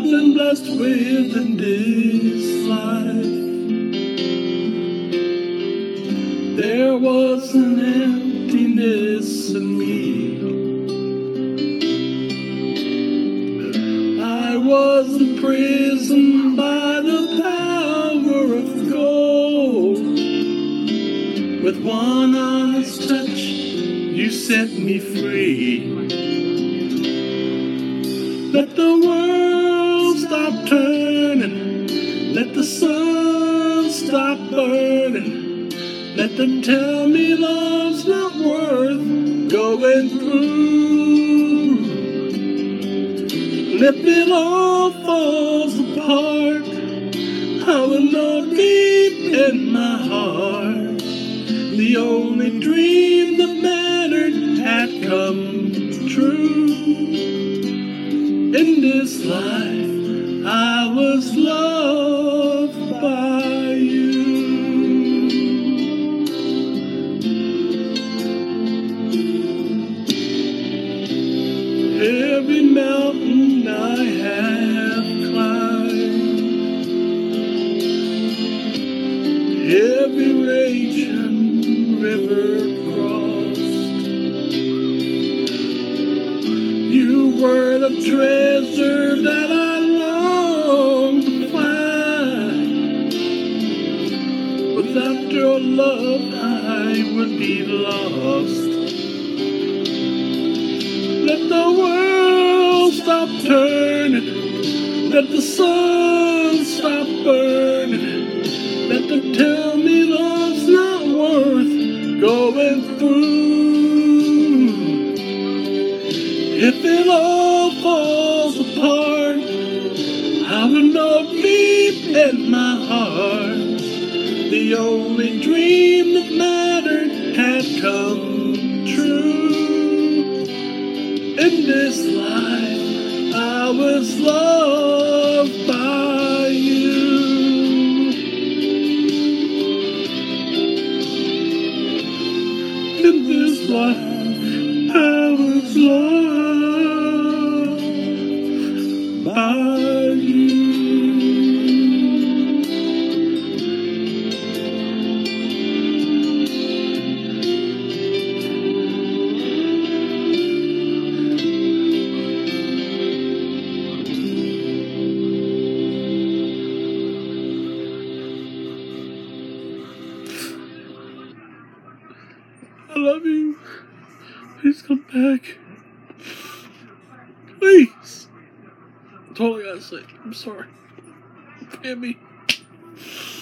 been blessed with in this life. There was an emptiness in me. I was imprisoned by the power of gold. With one honest touch, you set me free. Let the world stop turning. Let the sun stop burning. Let them tell me love's not worth going through. If it all falls apart, I will know deep in my heart the only dream that mattered had come true. In this life, I was loved by you. Every mountain I have climbed, every raging river crossed, you were the treasure that I longed to find. Without your love, I would be lost. Let the world stop turning. Let the sun stop burning. Let them tell me love's not worth going through. If it all falls apart, I will know deep in my heart the only dream that mattered had come true. In this life, I was loved by you. In this life, I was loved by you. I love you. Please come back. Please. That's all I gotta say. I'm sorry. Forgive me.